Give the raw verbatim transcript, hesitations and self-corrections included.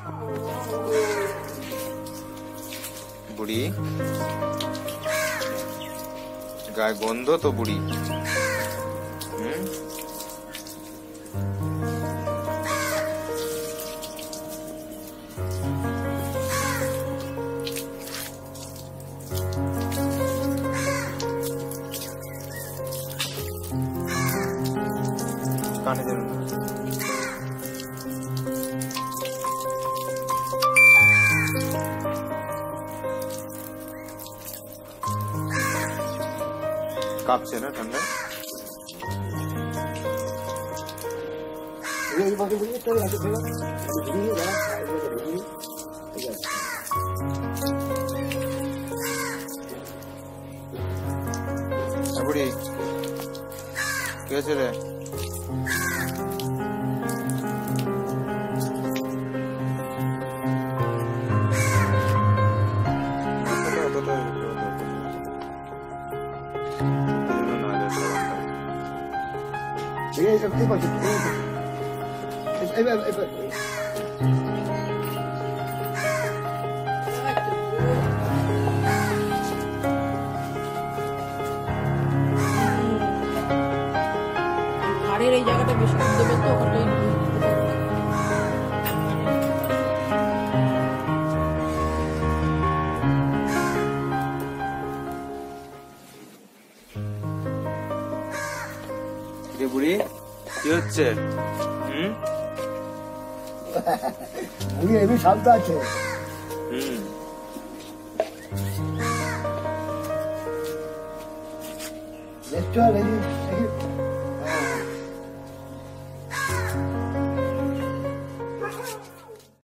বুড়ি গায়ে গন্ধ তো বুড়ি। হুম কানে দেবেন না। কাঁপছে না ঠান্ডা? বুড়ি কি হয়েছে রে? ঘাড়ের এই জায়গাটা বেশি দুধ দেবে তো ওখানটাই বুড়ি কি হচ্ছে? হুম বুড়ি এমনি শান্ত আছে। হুম দেখতে হবে